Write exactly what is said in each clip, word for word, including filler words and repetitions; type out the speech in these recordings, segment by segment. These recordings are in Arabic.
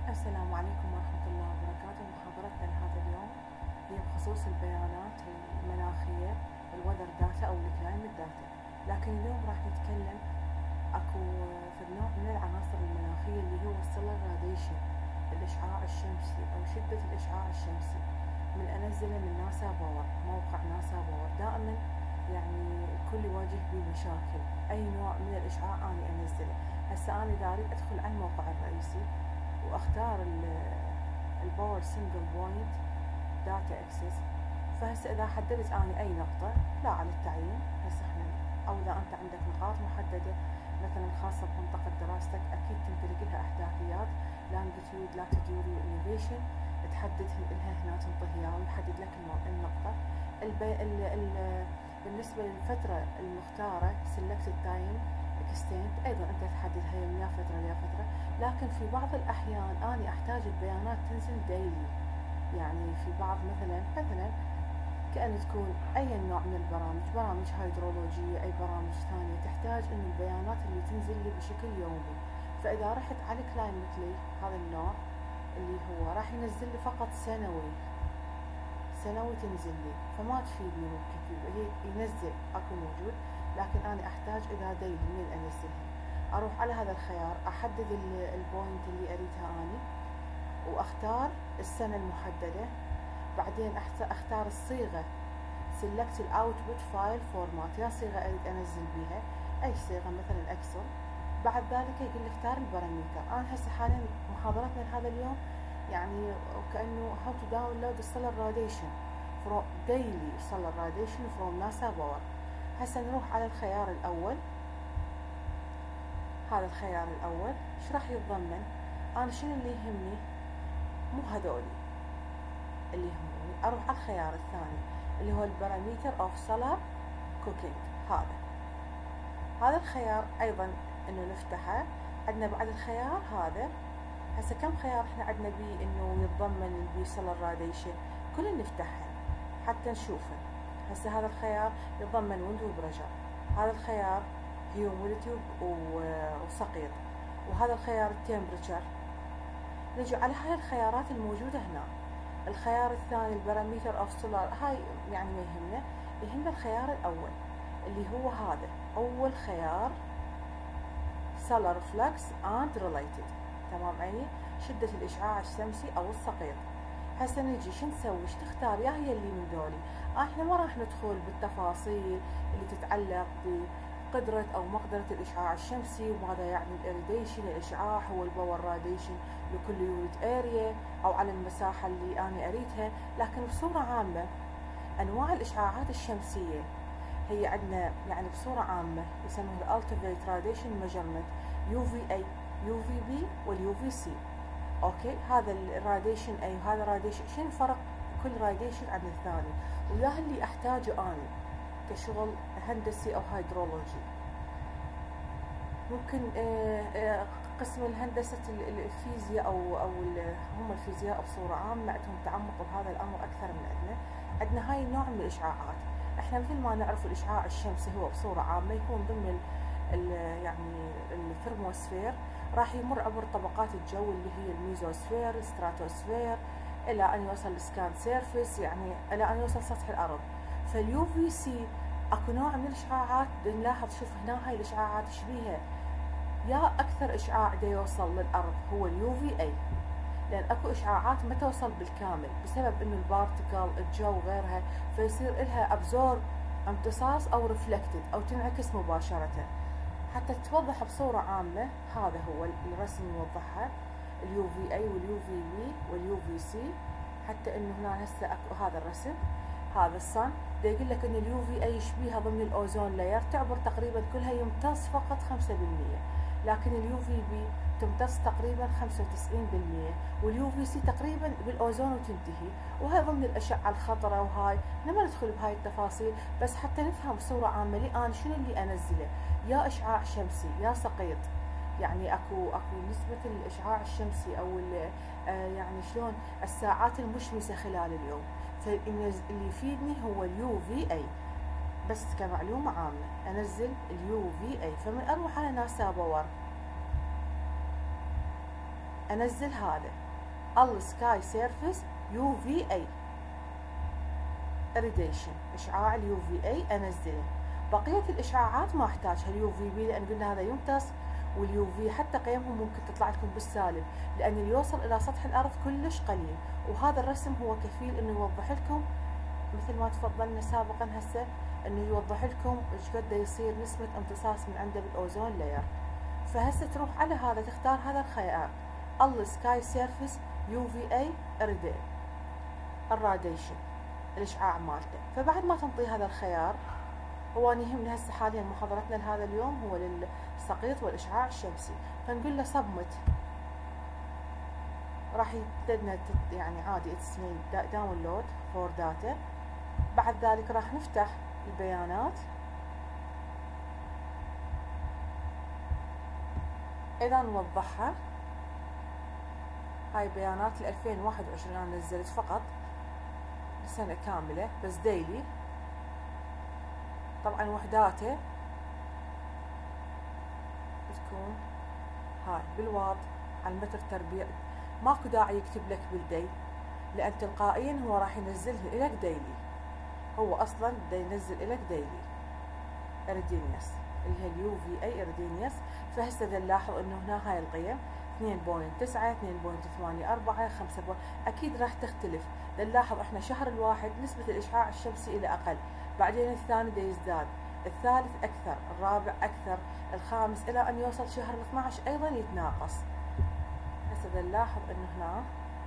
السلام عليكم ورحمة الله وبركاته. محاضرتنا لهذا اليوم هي بخصوص البيانات المناخية الوذر داتا أو الكلايمت داتا، لكن اليوم راح نتكلم أكو في نوع من العناصر المناخية اللي هو السولار راديشن، الإشعاع الشمسي أو شدة الإشعاع الشمسي. من أنزله من ناسا باور، موقع ناسا باور. دائما يعني الكل يواجه بي مشاكل، أي نوع من الإشعاع أنا أنزله. هسه أنا إذا أريد أدخل على الموقع الرئيسي واختار الباور سنجل بوينت داتا اكسس، فهسه اذا حددت اني اي نقطة لا على التعيين، هسه احنا او اذا انت عندك نقاط محددة مثلا خاصة بمنطقة دراستك اكيد تمتلك لها احداثيات لانجيتيود لاتيتيود والانيفيشن، تحدد لها هنا تنطي اياه ويحدد لك النقطة. البي... ال... ال... بالنسبة للفترة المختارة سيلكت تايم اكستنت، ايضا انت تحددها من يا فترة ليا فترة، لكن في بعض الأحيان أنا أحتاج البيانات تنزل ديلي. يعني في بعض مثلا مثلا كأن تكون أي نوع من البرامج، برامج هيدرولوجية أي برامج ثانية تحتاج إن البيانات اللي تنزل لي بشكل يومي. فإذا رحت على كلايمتلي هذا النوع اللي هو راح ينزل لي فقط سنوي سنوي تنزل لي، فما تفيدني كثير. هي ينزل أكو موجود، لكن أنا أحتاج إذا ديلي من أنزلها. اروح على هذا الخيار، احدد البوينت اللي اريدها اني واختار السنة المحددة، بعدين اختار الصيغة select الاوتبوت فايل فورمات، يا صيغة اريد انزل بيها اي صيغة مثلا اكسل. بعد ذلك يقول لي اختار البارامتر. انا هسه حاليا محاضرتنا لهذا اليوم يعني كأنه how to download solar radiation from daily solar radiation from NASA power. هسه نروح على الخيار الاول. هذا الخيار الأول ايش راح يتضمن؟ أنا شنو اللي يهمني؟ مو هذولي اللي يهموني. أروح على الخيار الثاني اللي هو البارامتر أوف سولار كوكينج. هذا هذا الخيار أيضا إنه نفتحه. عندنا بعد الخيار هذا هسه كم خيار إحنا عندنا بيه إنه يتضمن البي سولار راديشن، كل نفتحها حتى نشوفه. هسه هذا الخيار يتضمن ويند وبريشر، هذا الخيار هيوميديتي وسقيط، وهذا الخيار التمبريتشر. نجي على هاي الخيارات الموجودة هنا. الخيار الثاني البارامتر اوف سولار، هاي يعني ما يهمنا، يهمنا الخيار الأول اللي هو هذا أول خيار سولار فلكس اند ريليتد. تمام عيني؟ شدة الإشعاع الشمسي أو السقيط. هسه نجي شو نسوي؟ ايش تختار؟ يا هي اللي من دولي. احنا ما راح ندخل بالتفاصيل اللي تتعلق ب قدرة أو مقدرة الإشعاع الشمسي وماذا يعني الإريديشن. الإشعاع هو الباور راديشن لكل يونت اريا أو على المساحة اللي أنا أريدها، لكن بصورة عامة أنواع الإشعاعات الشمسية هي عندنا يعني بصورة عامة يسموها الألتيفيت راديشن ميجرمنت، يو في اي يو في بي واليو في سي. أوكي، هذا الراديشن أي وهذا راديشن، شنو الفرق كل راديشن عن الثاني؟ وياه اللي أحتاجه أنا كشغل هندسي أو هيدرولوجي. ممكن قسم الهندسة الفيزياء أو أو هم الفيزياء بصورة عامة عندهم تعمق بهذا الأمر أكثر من عندنا. عندنا هاي النوع من الإشعاعات. إحنا مثل ما نعرف الإشعاع الشمسي هو بصورة عامة يكون ضمن ال يعني الثرموسفير، راح يمر عبر طبقات الجو اللي هي الميزوسفير، الستراتوسفير، إلى أن يوصل السكان سيرفيس، يعني إلى أن يوصل سطح الأرض. فاليو في سي اكو نوع من الاشعاعات نلاحظ، شوف هنا هاي الاشعاعات شبيهه، يا اكثر اشعاع دا يوصل للارض هو اليو في اي، لان اكو اشعاعات ما توصل بالكامل بسبب انه البارتيكل الجو غيرها، فيصير لها ابزورب امتصاص او ريفلكتد او تنعكس مباشره. حتى توضح بصوره عامه هذا هو الرسم يوضحها، اليو في اي واليو في بي واليو في سي. حتى انه هنا هسه اكو هذا الرسم، هذا الصن دا يقول لك ان اليو في اي يشبيها ضمن الاوزون لاير، تعبر تقريبا كلها يمتص فقط خمسة بالمية، لكن اليو في بي تمتص تقريبا خمسة وتسعين بالمية، واليو في سي تقريبا بالاوزون وتنتهي. وهي ضمن الاشعه الخطره، وهاي احنا ما ندخل بهاي التفاصيل، بس حتى نفهم بصوره عامه لي انا شنو اللي انزله، يا اشعاع شمسي يا سقيط. يعني اكو اكو نسبه الاشعاع الشمسي او آه يعني شلون الساعات المشمسه خلال اليوم، فاللي يفيدني هو اليو في اي. بس كمعلومة عامة أنزل اليو في اي. فمن أروح على ناسا باور انزل هذا السكاي سيرفيس يو في اي اريديشن، اشعاع اليو في اي انزله. بقيه الاشعاعات ما احتاجها اليو في بي، لان قلنا هذا يمتص، واليو في حتى قيمهم ممكن تطلع لكم بالسالب، لان اللي يوصل الى سطح الارض كلش قليل. وهذا الرسم هو كفيل انه يوضح لكم مثل ما تفضلنا سابقا هسه، انه يوضح لكم ايش قد يصير نسبه امتصاص من عنده بالاوزون لاير. فهسه تروح على هذا تختار هذا الخيار السكاي سيرفيس يو في اي الراديشن، الاشعاع مالته. فبعد ما تنطي هذا الخيار، هو أنا يهمني هسه حاليا محاضرتنا لهذا اليوم هو للسقيط والاشعاع الشمسي، فنقول له سبمت. راح يبتدنا يعني عادي اسمه داونلود فور داتا. بعد ذلك راح نفتح البيانات. اذا نوضحها، هاي بيانات ل ألفين وواحد وعشرين انا نزلت فقط سنة كاملة بس ديلي. طبعا وحداته تكون هاي بالواط على المتر تربيع، ماكو داعي يكتب لك بالدي، لان تلقائيا هو راح ينزلها لك ديلي. هو اصلا بده ينزل لك ديلي اردينيوس اللي هي اليو في اي اردينيوس. فهسه نلاحظ انه هنا هاي القيم اثنين فاصلة تسعة، اثنين فاصلة ثمانية أربعة، خمسة. اكيد راح تختلف. نلاحظ احنا شهر الواحد نسبة الاشعاع الشمسي الى اقل، بعدين الثاني دا يزداد، الثالث اكثر، الرابع اكثر، الخامس الى ان يوصل شهر الاثنى عشر ايضا يتناقص. هسه نلاحظ انه هنا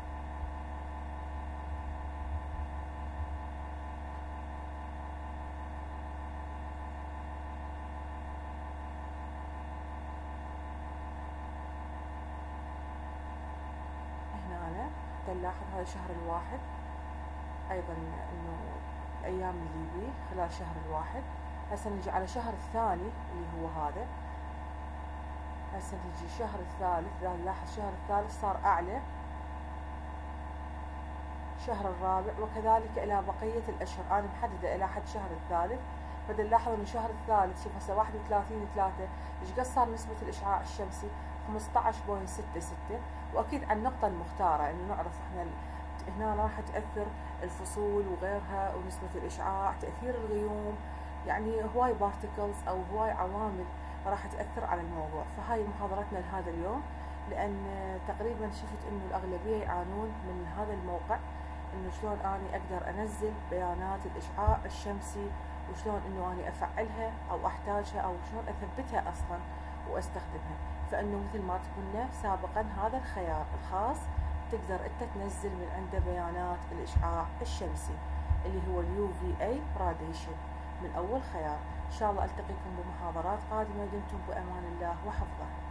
نلاحظ هذا شهر الواحد ايضا انه الايام اللي بيه خلال شهر الواحد. هسه نجي على شهر الثاني اللي هو هذا. هسه نجي شهر الثالث، نلاحظ شهر الثالث صار اعلى، شهر الرابع، وكذلك الى بقيه الاشهر. انا محدده الى حد شهر الثالث. بدنا نلاحظ انه شهر الثالث شوف هسه واحد وثلاثين ثلاثة ايش قد صار نسبه الاشعاع الشمسي؟ خمسة عشر فاصلة ستة ستة. واكيد على النقطه المختاره انه نعرف احنا هنا راح تاثر الفصول وغيرها ونسبه الاشعاع، تاثير الغيوم، يعني هواي بارتكلز او هواي عوامل راح تاثر على الموضوع. فهاي محاضرتنا لهذا اليوم، لان تقريبا شفت انه الاغلبيه يعانون من هذا الموقع، انه شلون اني اقدر انزل بيانات الاشعاع الشمسي، وشلون انه اني افعلها او احتاجها او شلون اثبتها اصلا واستخدمها. فانه مثل ما قلنا سابقا هذا الخيار الخاص تقدر انت تنزل من عنده بيانات الاشعاع الشمسي اللي هو اليو في اي راديشن من اول خيار. ان شاء الله التقيكم بمحاضرات قادمه، دمتم بامان الله وحفظه.